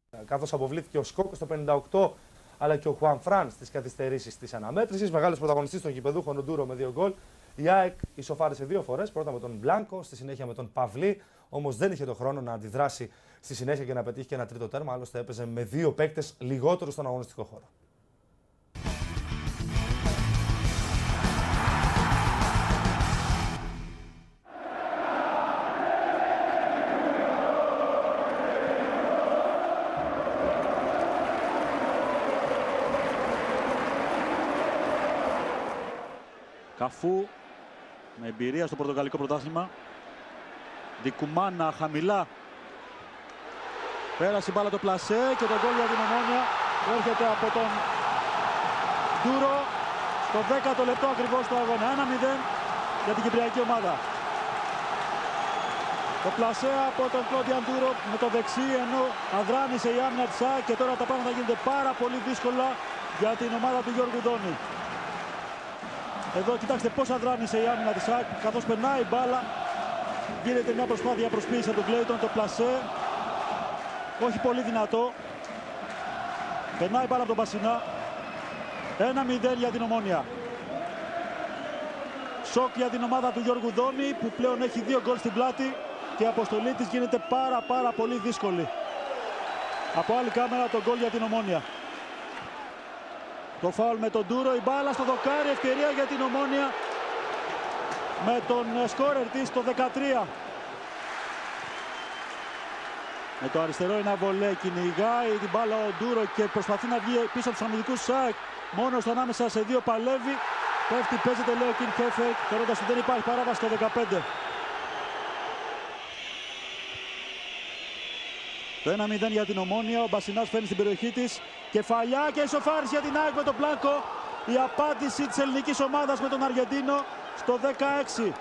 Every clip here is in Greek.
καθώς αποβλήθηκε ο Σκόκο στο 58, αλλά και ο Χουάν Φραν στις καθυστερήσεις της αναμέτρησης. Μεγάλος πρωταγωνιστής των γηπεδούχων, ο Ντούρο με 2 γκολ. Η ΑΕΚ ισοφάρισε 2 φορές, πρώτα με τον Μπλάνκο, στη συνέχεια με τον Παυλή. Όμως δεν είχε τον χρόνο να αντιδράσει στη συνέχεια και να πετύχει και ένα τρίτο τέρμα. Άλλωστε έπαιζε με 2 παίκτες λιγότερους στον αγωνιστικό χώρο. Καφού με εμπειρία στο πορτογαλικό πρωτάθλημα. Δικουμάνα χαμηλά. Πέρασε η μπάλα το πλασέ και το γκολ για την Ομόνοια έρχεται από τον Ντούρο στο 10ο λεπτό ακριβώς του αγώνα. 1-0 για την κυπριακή ομάδα. Το πλασέ από τον Κλόντιαν Ντούρο με το δεξί, ενώ αδράνησε η άμυνα της ΑΕΚ και τώρα τα πράγματα γίνονται πάρα πολύ δύσκολα για την ομάδα του Γιώργου Δόνη. Εδώ κοιτάξτε πώς αδράνησε η άμυνα της ΑΕΚ, καθώς περνάει η μπάλα. Γίνεται μια προσπάθεια προσποίηση από τον Κλέιτον, το πλασέ. Όχι πολύ δυνατό. Περνάει η μπάλα από τον Μπασινά. 1-0 για την Ομόνοια. Σοκ για την ομάδα του Γιώργου Δόνη, που πλέον έχει 2 γκολ στην πλάτη και η αποστολή της γίνεται πάρα πολύ δύσκολη. Από άλλη κάμερα το γκολ για την Ομόνοια. Το φάουλ με τον Ντούρο, η μπάλα στο δοκάρι, ευκαιρία για την Ομόνοια με τον σκόρερ της το 13. Με το αριστερό ένα βολέ, κυνηγάει την μπάλα ο Ντούρο και προσπαθεί να βγει πίσω από τους αμυντικούς ΣΑΕΚ. Μόνος του ανάμεσα σε 2 παλεύει. Πέφτει, παίζεται, λέει ο Κιν Χέφερ, θεωρώντας ότι δεν υπάρχει παράβαση στο 15. Το 1-0 για την Ομόνοια, ο Μπασινάς φέρνει στην περιοχή της. Κεφαλιά και ισοφάριση για την ΑΕΚ με τον Μπλάνκο. Η απάντηση της ελληνικής ομάδας με τον Αργεντίνο στο 16.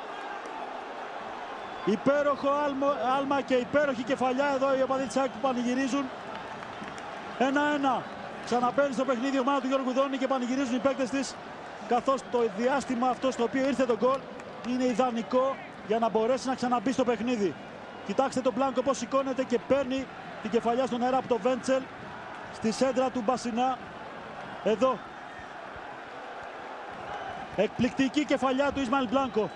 Υπέροχο άλμα και υπέροχη κεφαλιά εδώ οι οπαδοί της ΑΕΚ που πανηγυρίζουν. 1-1. Ξαναπαίρνει στο παιχνίδι η ομάδα του Γιώργου Δόνη και πανηγυρίζουν οι παίκτες της, καθώς το διάστημα αυτό στο οποίο ήρθε το γκολ είναι ιδανικό για να μπορέσει να ξαναμπεί στο παιχνίδι. Κοιτάξτε τον Μπλάνκο πώς σηκώνεται και παίρνει την κεφαλιά στον αέρα από το Βέντσελ στη σέντρα του Μπασινά. Εδώ. Εκπληκτική κεφαλιά του Ισμαήλ Μπλάνκο.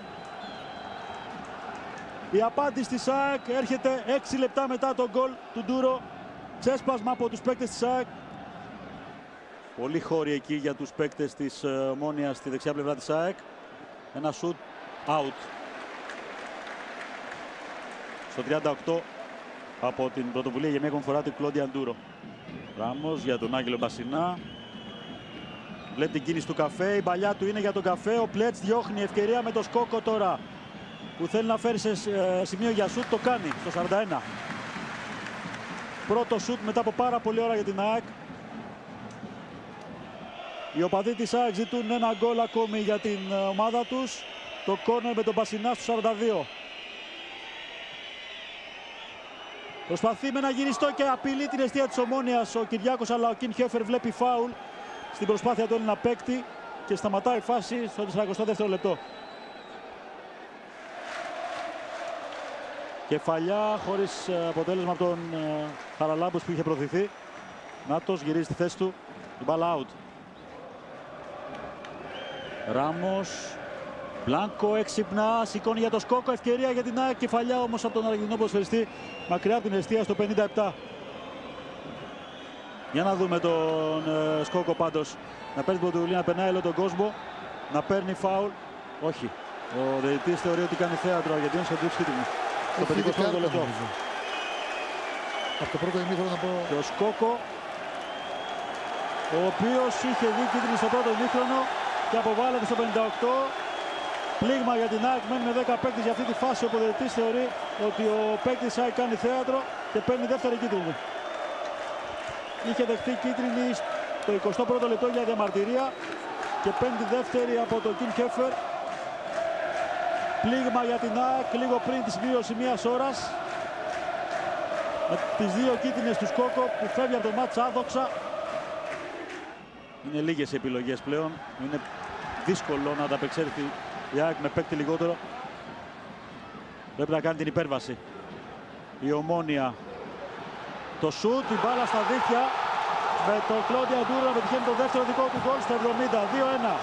Η απάντηση της ΑΕΚ έρχεται 6 λεπτά μετά τον γκολ του Ντούρο. Ξέσπασμα από τους παίκτες της ΑΕΚ. Πολύ χώροι εκεί για τους παίκτες της Ομόνοιας στη δεξιά πλευρά της ΑΕΚ. Ένα σουτ out. Στο 38 από την πρωτοβουλία για μια ακόμη φορά του Κλόντιαν Ντούρο. Ράμος για τον Άγγελο Μπασινά. Βλέπει την κίνηση του Καφέ, η παλιά του είναι για τον Καφέ. Ο Πλέτς διώχνει, ευκαιρία με το Σκόκο τώρα, που θέλει να φέρει σε σημείο για σουτ, το κάνει στο 41. Πρώτο σουτ μετά από πάρα πολλή ώρα για την ΑΕΚ. Οι οπαδοί της ΑΕΚ ζητούν ένα γκολ ακόμη για την ομάδα τους. Το κόρνερ με τον Μπασινά στο 42. Προσπαθεί με ένα γυριστό και απειλεί την εστία της Ομόνοιας ο Κυριάκος, αλλά ο Κιν Χέφερ βλέπει φάουλ στην προσπάθεια του Έλληνα παίκτη και σταματάει η φάση στο 42ο λεπτό. Κεφαλιά χωρίς αποτέλεσμα από τον Χαραλάμπους που είχε προωθηθεί. Νάτος γυρίζει στη θέση του. Η μπάλα out. Ράμος. Μπλάνκο έξυπνα, σηκώνει για το Σκόκο, ευκαιρία για την ΑΕΚ. Κεφαλιά όμως από τον Αργεντινό ποδοσφαιριστή, μακριά από την εστία στο 57. Για να δούμε τον Σκόκο πάντως να παίρνει την πρωτοβουλία, να περνάει όλο τον κόσμο, να παίρνει φάουλ. Όχι. Ο διαιτητής θεωρεί ότι κάνει θέατρο ο Αργεντίνος και του κίτρινη. Στο 58 λεπτό. Από το πρώτο ημίχρονο να πω. Και ο Σκόκο, ο οποίος είχε δει κίτρινη στο πρώτο ημίχρονο και αποβάλλεται στο 58. Πλήγμα για την ΑΕΚ, μένει με 10 παίκτες για αυτή τη φάση. Ο διαιτητής θεωρεί ότι ο παίκτης ΑΕΚ κάνει θέατρο και παίρνει δεύτερη κίτρινη. Είχε δεχτεί κίτρινη στο 21ο λεπτό για διαμαρτυρία και παίρνει τη δεύτερη από τον Κιν Χέφερ. Πλήγμα για την ΑΕΚ λίγο πριν τη συμπλήρωση μιας ώρας. Με τις 2 κίτρινες του Σκόκο που φεύγει από το μάτς άδοξα. Είναι λίγες οι επιλογές πλέον. Είναι δύσκολο να ανταπεξέλθει η ΑΕΚ με παίκτη λιγότερο. Πρέπει να κάνει την υπέρβαση. Η Ομόνοια Το σουτ, η μπάλα στα δίχτυα με τον Κλόντιο Αντούρο να πετυχαίνει το δεύτερο δικό του γκολ στο 70. 2-1.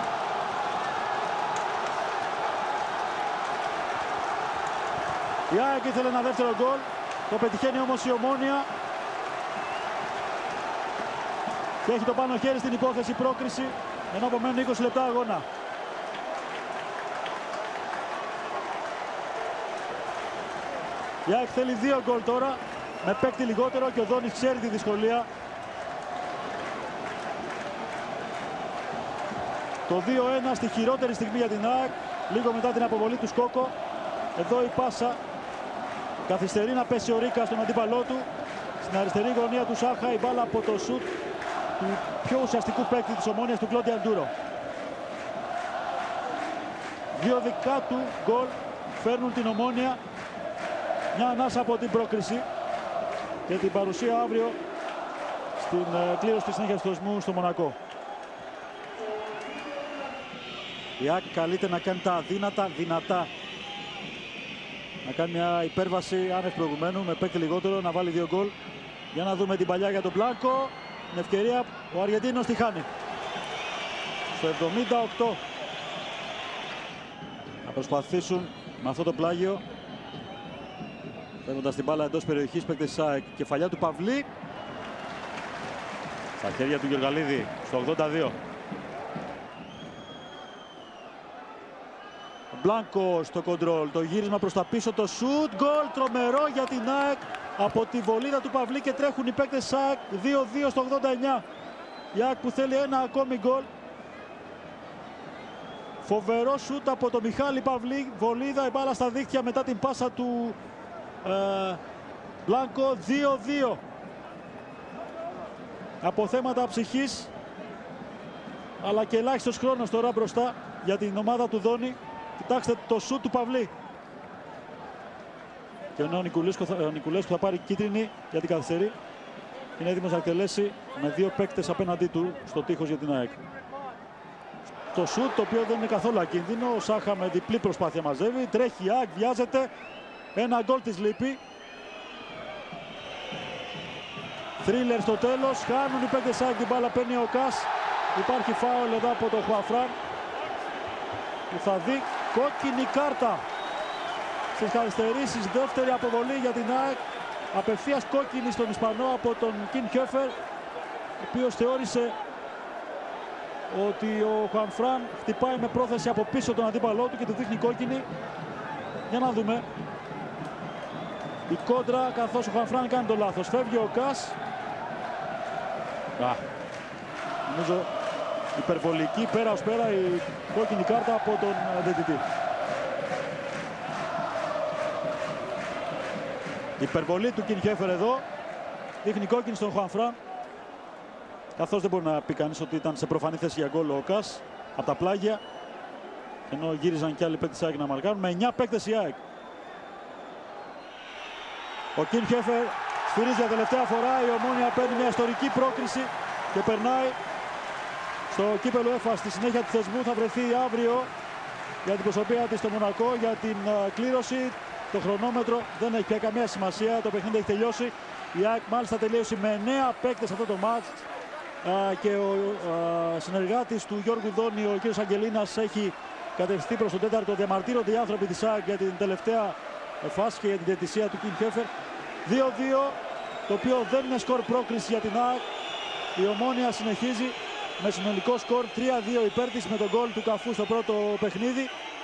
Η ΑΕΚ ήθελε ένα δεύτερο γκολ, το πετυχαίνει όμως η Ομόνοια και έχει το πάνω χέρι στην υπόθεση πρόκριση, ενώ απομένουν 20 λεπτά αγώνα. Η ΑΕΚ θέλει 2 γκολ τώρα, με παίκτη λιγότερο και ο Δόνης ξέρει τη δυσκολία. Το 2-1 στη χειρότερη στιγμή για την ΑΕΚ, λίγο μετά την αποβολή του Σκόκο. Εδώ η πάσα καθυστερεί να πέσει ο Ρίκα στον αντίπαλό του. Στην αριστερή γωνία του Σάχα η μπάλα από το σουτ του πιο ουσιαστικού παίκτη της Ομόνοιας, του Κλόντιο Αντούρο. 2 δικά του γκολ φέρνουν την Ομόνοια μια ανάσα από την πρόκριση και την παρουσία αύριο στην κλήρωση της συνέχειας του θεσμού στο Μονακό. Η ΑΕΚ καλείται να κάνει τα αδύνατα δυνατά. Να κάνει μια υπέρβαση άνευ προηγουμένου με παίκτη λιγότερο, να βάλει 2 γκολ. Για να δούμε την παλιά για τον Μπλάνκο. Την ευκαιρία ο Αργεντίνος τη χάνει. Στο 78 να προσπαθήσουν με αυτό το πλάγιο, παίρνοντας την μπάλα εντός περιοχής, παίκτες της ΑΕΚ. Κεφαλιά του Παυλή στα χέρια του Γεωργαλίδη στο 82. Μπλάνκο στο κοντρόλ, το γύρισμα προς τα πίσω, το σουτ, γκολ τρομερό για την ΑΕΚ από τη βολίδα του Παυλή και τρέχουν οι παίκτες της ΑΕΚ. 2-2 στο 89. Η ΑΕΚ που θέλει ένα ακόμη γκολ. Φοβερό σουτ από τον Μιχάλη Παυλή, βολίδα, η μπάλα στα δίχτυα μετά την πάσα του Μπλάνκο. 2-2. Από θέματα ψυχής αλλά και ελάχιστος χρόνος τώρα μπροστά για την ομάδα του Δόνη. Κοιτάξτε το σουτ του Παυλή. Και ενώ ο Νικουλέσκου θα πάρει κίτρινη για την καθυστερή, είναι έτοιμος να εκτελέσει με 2 παίκτες απέναντί του στο τείχος για την ΑΕΚ. Το σουτ, το οποίο δεν είναι καθόλου ακίνδυνο. Ο Σάχα με διπλή προσπάθεια μαζεύει. Τρέχει η ΑΕΚ, βιάζεται. Ένα γκολ της λείπει. Θρίλερ στο τέλος. Χάνουν οι παίκτες της ΑΕΚ την μπάλα, παίρνει ο Κας. Υπάρχει φάουλ εδώ από τον Χουαφράν, που θα δει κόκκινη κάρτα στις καθυστερήσεις. Δεύτερη αποβολή για την ΑΕΚ. Απευθείας κόκκινη στον Ισπανό από τον Κιν Χέφερ, ο οποίος θεώρησε ότι ο Χουανφράν χτυπάει με πρόθεση από πίσω τον αντίπαλό του και του δείχνει κόκκινη. Για να δούμε. Η κόντρα, καθώς ο Χουανφράν κάνει το λάθος. Φεύγει ο Κας. Νομίζω υπερβολική, πέρα ως πέρα, η κόκκινη κάρτα από τον διαιτητή. Η υπερβολή του Κιν Χέφερ εδώ δείχνει κόκκινη στον Χουανφράν, καθώς δεν μπορεί να πει κανείς ότι ήταν σε προφανή θέση για γκολ ο Κας από τα πλάγια, ενώ γύριζαν και άλλοι παίκτες της ΑΕΚ να μαρκάρουν, με 9 παίκτες η ΑΕΚ. Ο Κιν Χέφερ σφυρίζει για τελευταία φορά. Η Ομόνοια παίρνει μια ιστορική πρόκριση και περνάει στο κύπελλο ΕΦΑ. Στη συνέχεια του θεσμού θα βρεθεί αύριο για την προσωπία της στο Μονακό για την κλήρωση. Το χρονόμετρο δεν έχει πια καμία σημασία, το παιχνίδι έχει τελειώσει. Η ΑΕΚ μάλιστα τελείωσε με 9 παίκτες αυτό το μάτς και ο συνεργάτης του Γιώργου Δόνη, ο κ. Αγγελίνας, έχει κατευθυνθεί προς τον τέταρτο. Διαμαρτύρονται οι άνθρωποι της ΑΕΚ για την τελευταία φάση και για την διαιτησία του Κιν Χέφερ. 2-2, το οποίο δεν είναι σκορ πρόκριση για την ΑΕΚ. Η Ομόνοια συνεχίζει με συνολικό σκορ 3-2 υπέρ της, με τον γκολ του Καφού στο πρώτο παιχνίδι.